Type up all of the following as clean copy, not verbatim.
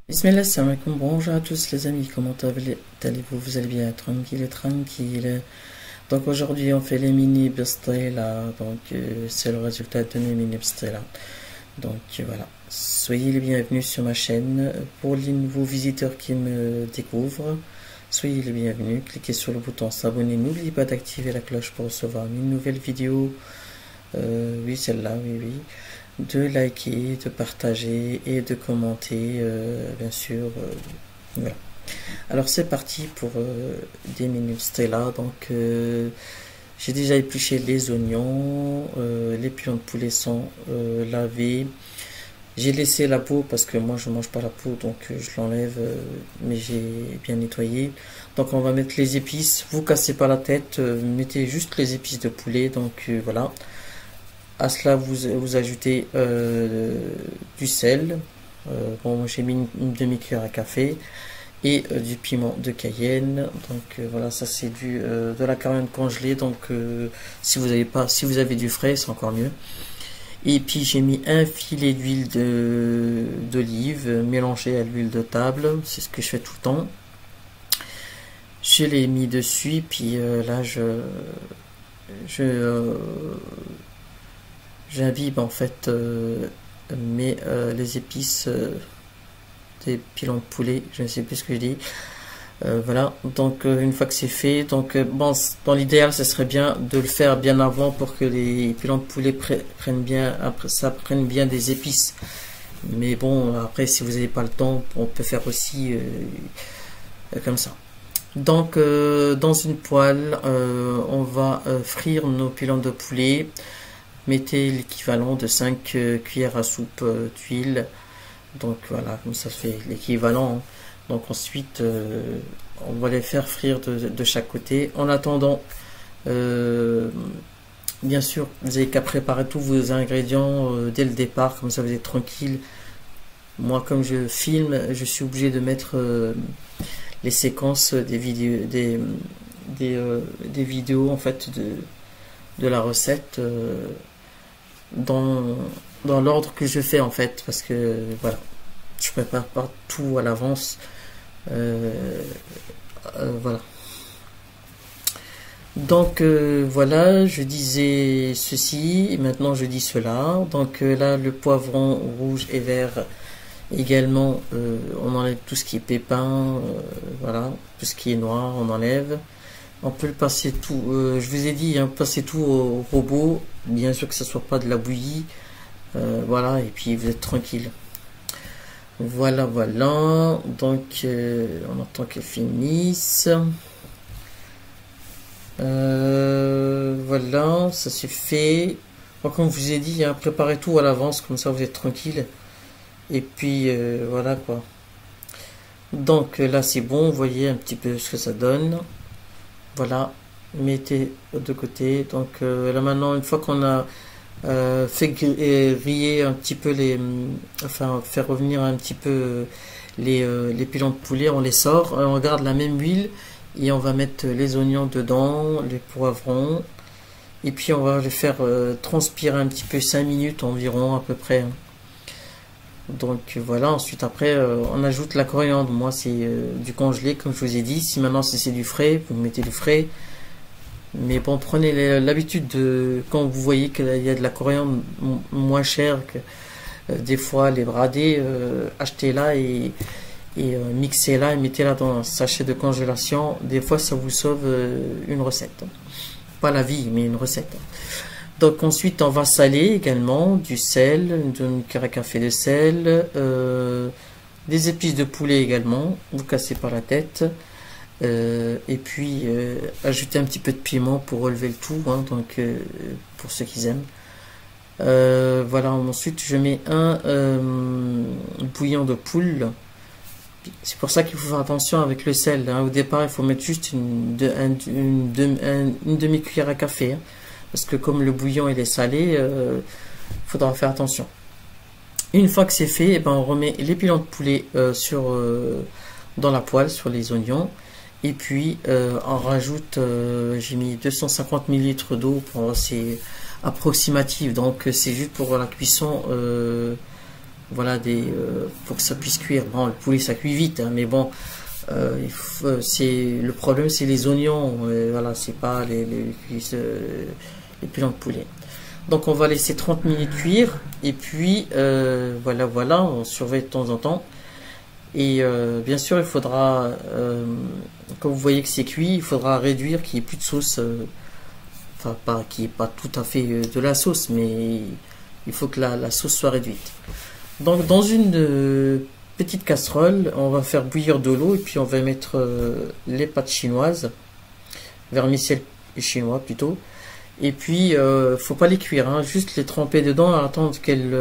Bismillah, salam alaikum, bonjour à tous les amis, comment allez-vous? Vous allez bien, tranquille. Donc aujourd'hui on fait les mini là, donc c'est le résultat de mes mini là. Donc voilà, soyez les bienvenus sur ma chaîne. Pour les nouveaux visiteurs qui me découvrent, soyez les bienvenus, cliquez sur le bouton s'abonner, n'oubliez pas d'activer la cloche pour recevoir une nouvelle vidéo. Oui, celle-là, oui. De liker, de partager et de commenter, bien sûr. Voilà. Alors c'est parti pour des minutes là. Donc j'ai déjà épluché les oignons, les pilons de poulet sont lavés. J'ai laissé la peau parce que moi je mange pas la peau, donc je l'enlève, mais j'ai bien nettoyé. Donc on va mettre les épices. Vous cassez pas la tête, mettez juste les épices de poulet. Donc voilà. À cela, vous ajoutez du sel. Bon, j'ai mis une demi-cuillère à café et du piment de Cayenne. Donc voilà, ça c'est de la coriandre congelée. Donc si vous avez du frais, c'est encore mieux. Et puis j'ai mis un filet d'huile d'olive mélangée à l'huile de table. C'est ce que je fais tout le temps. Je l'ai mis dessus. Et puis là, j'imbibe en fait les épices des pilons de poulet, je ne sais plus ce que je dis. Voilà, donc une fois que c'est fait, donc bon, dans l'idéal, ce serait bien de le faire bien avant pour que les pilons de poulet prennent bien des épices. Mais bon, après, si vous n'avez pas le temps, on peut faire aussi comme ça. Donc, dans une poêle, on va frire nos pilons de poulet. Mettez l'équivalent de 5 cuillères à soupe d'huile. Donc voilà, comme ça fait l'équivalent. Donc ensuite, on va les faire frire de chaque côté. En attendant, bien sûr, vous n'avez qu'à préparer tous vos ingrédients dès le départ. Comme ça, vous êtes tranquille. Moi, comme je filme, je suis obligé de mettre les séquences des vidéos en fait de la recette. Dans l'ordre que je fais en fait, parce que voilà, je prépare pas tout à l'avance. Voilà. Donc voilà, je disais ceci, et maintenant je dis cela. Donc là, le poivron rouge et vert également, on enlève tout ce qui est pépins, voilà, tout ce qui est noir, on enlève. On peut le passer tout, je vous ai dit, hein, passer tout au robot, bien sûr que ce soit pas de la bouillie, voilà, et puis vous êtes tranquille. Voilà, donc on attend qu'elle finisse. Voilà, ça c'est fait. Bon, comme je vous ai dit, hein, préparez tout à l'avance, comme ça vous êtes tranquille. Et puis voilà quoi. Donc là c'est bon, vous voyez un petit peu ce que ça donne. Voilà, mettez de côté. Donc là maintenant, une fois qu'on a fait griller un petit peu enfin faire revenir un petit peu les pilons de poulet, on les sort, on garde la même huile et on va mettre les oignons dedans, les poivrons, et puis on va les faire transpirer un petit peu 5 minutes environ à peu près. Donc voilà, ensuite après on ajoute la coriandre. Moi c'est du congelé comme je vous ai dit. Si maintenant c'est du frais, vous mettez du frais. Mais bon, prenez l'habitude de, quand vous voyez qu'il y a de la coriandre moins chère que des fois les bradés, achetez-la et mixez-la et mettez-la dans un sachet de congélation. Des fois ça vous sauve une recette. Pas la vie, mais une recette. Donc ensuite on va saler également du sel, une cuillère à café de sel, des épices de poulet également, vous cassez pas la tête, et puis ajouter un petit peu de piment pour relever le tout, hein, donc pour ceux qui aiment. Voilà, ensuite je mets un bouillon de poule. C'est pour ça qu'il faut faire attention avec le sel, hein. Au départ il faut mettre juste une demi-cuillère à café, hein. Parce que comme le bouillon il est salé, faudra faire attention. Une fois que c'est fait, eh ben, on remet les pilons de poulet dans la poêle sur les oignons. Et puis on rajoute, j'ai mis 250 ml d'eau, c'est approximatif, donc c'est juste pour la cuisson voilà, pour que ça puisse cuire. Bon, le poulet ça cuit vite, hein, mais bon, c'est le problème, c'est les oignons, voilà, c'est pas les pilons de poulet. Donc on va laisser 30 minutes cuire, et puis voilà, on surveille de temps en temps. Et bien sûr, il faudra, quand vous voyez que c'est cuit, il faudra réduire qu'il n'y ait plus de sauce, enfin pas qu'il n'y ait pas tout à fait de la sauce, mais il faut que la sauce soit réduite. Donc dans une petite casserole, on va faire bouillir de l'eau, et puis on va mettre les pâtes chinoises, vermicelle chinois plutôt. Et puis faut pas les cuire, hein, juste les tremper dedans, attendre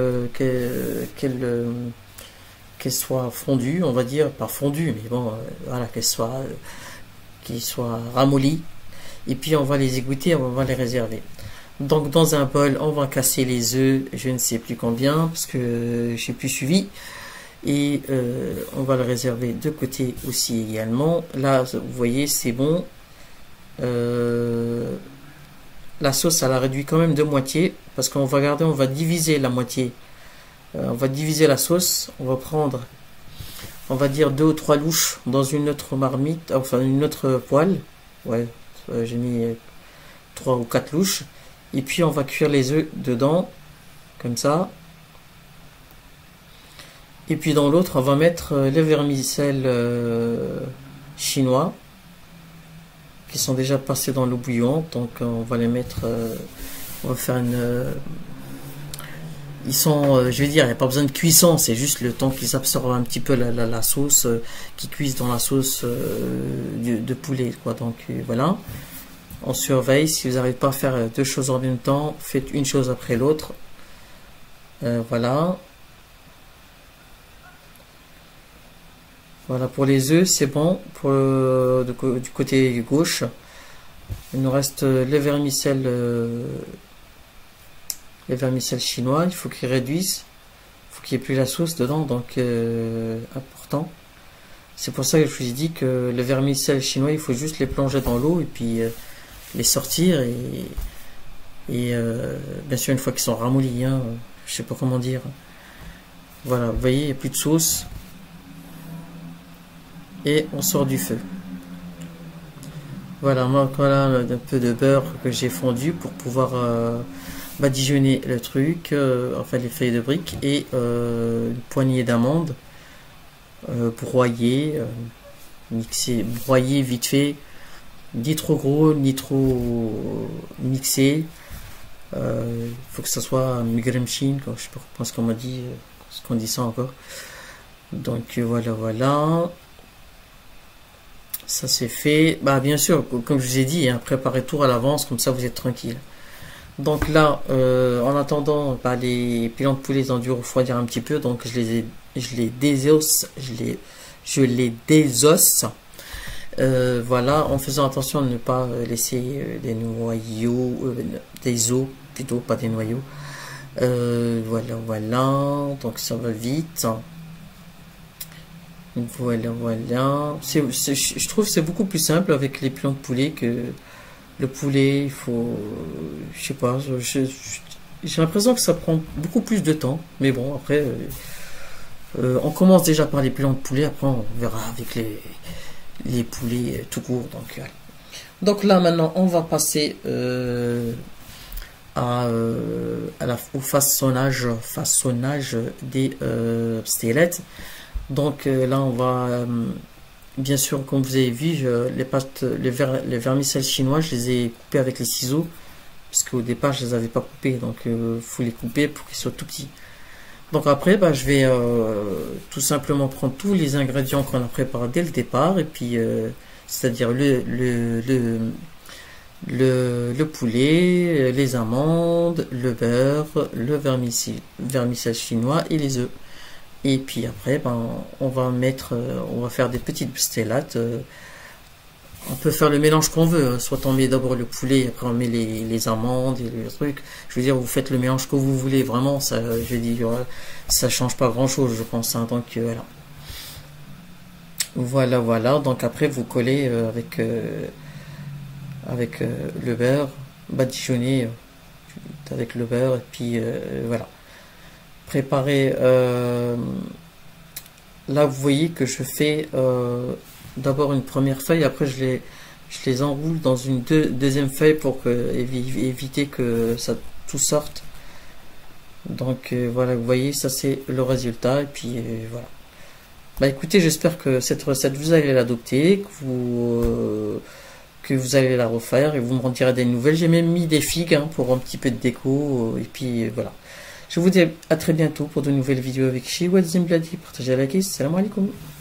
qu'elle soit fondue, on va dire, pas fondue, mais bon, voilà, qu'elle soit ramollie. Et puis on va les égoutter, on va les réserver. Donc dans un bol, on va casser les œufs, je ne sais plus combien, parce que j'ai plus suivi. Et on va le réserver de côté aussi également. Là, vous voyez, c'est bon. La sauce, elle a réduit quand même de moitié, parce qu'on va garder, on va diviser la moitié. On va diviser la sauce, on va prendre, on va dire 2 ou 3 louches dans une autre marmite, enfin une autre poêle. Ouais, j'ai mis 3 ou 4 louches. Et puis on va cuire les œufs dedans, comme ça. Et puis dans l'autre, on va mettre les vermicelles chinois, qui sont déjà passés dans l'eau bouillante. Donc on va les mettre, on va faire une... ils sont, je vais dire, il n'y a pas besoin de cuisson, c'est juste le temps qu'ils absorbent un petit peu la sauce, qu'ils cuisent dans la sauce de poulet, quoi. Donc voilà, on surveille. Si vous n'arrivez pas à faire deux choses en même temps, faites une chose après l'autre. Voilà. Voilà, pour les œufs, c'est bon. Pour du côté gauche, il nous reste les vermicelles chinois. Il faut qu'ils réduisent. Il faut qu'il n'y ait plus la sauce dedans, donc important. C'est pour ça que je vous ai dit que les vermicelles chinois, il faut juste les plonger dans l'eau et puis les sortir. Et bien sûr, une fois qu'ils sont ramollis, hein, je sais pas comment dire. Voilà, vous voyez, il n'y a plus de sauce. Et on sort du feu. Voilà, moi, voilà un peu de beurre que j'ai fondu pour pouvoir badigeonner le truc, enfin les feuilles de briques, et une poignée d'amandes broyées, mixées, broyées vite fait, ni trop gros, ni trop mixé. Il faut que ça soit migramchin, je sais pas ce qu'on m'a dit, ce qu'on dit ça encore. Donc voilà. Ça c'est fait. Bah bien sûr, comme je vous ai dit, hein, préparez tout à l'avance, comme ça vous êtes tranquille. Donc là, en attendant, bah, les pilons de poulet ont dû refroidir un petit peu, donc je les désosse, voilà, en faisant attention de ne pas laisser des noyaux, des os plutôt, pas des noyaux. Voilà, donc ça va vite. Voilà. Je trouve que c'est beaucoup plus simple avec les pilons de poulet que le poulet. Il faut, je sais pas, j'ai l'impression que ça prend beaucoup plus de temps. Mais bon, après, on commence déjà par les pilons de poulet. Après, on verra avec les poulets tout court. Donc là, maintenant, on va passer au façonnage des pastelettes. Donc là on va bien sûr, comme vous avez vu, les vermicelles chinois, je les ai coupés avec les ciseaux parce qu'au départ je les avais pas coupés, donc faut les couper pour qu'ils soient tout petits. Donc après bah, je vais tout simplement prendre tous les ingrédients qu'on a préparés dès le départ, et puis c'est-à-dire le poulet, les amandes, le beurre, le vermicelle chinois et les œufs. Et puis après, ben, on va faire des petites pastelattes. On peut faire le mélange qu'on veut, hein. Soit on met d'abord le poulet, après on met les amandes et les trucs. Je veux dire, vous faites le mélange que vous voulez, vraiment. Ça, je dis, ça change pas grand-chose, je pense. Hein. Donc voilà. Donc après, vous collez avec le beurre, badigeonné avec le beurre, et puis voilà. préparer. Là, vous voyez que je fais d'abord une première feuille, après je les enroule dans une deuxième feuille pour éviter que ça tout sorte. Donc voilà, vous voyez, ça c'est le résultat. Et puis voilà. Bah écoutez, j'espère que cette recette vous allez l'adopter, que vous allez la refaire et vous me rendirez des nouvelles. J'ai même mis des figues hein, pour un petit peu de déco. Et puis voilà. Je vous dis à très bientôt pour de nouvelles vidéos avec Chiwad Zimbladi. Partagez, likez. Salam alaikum.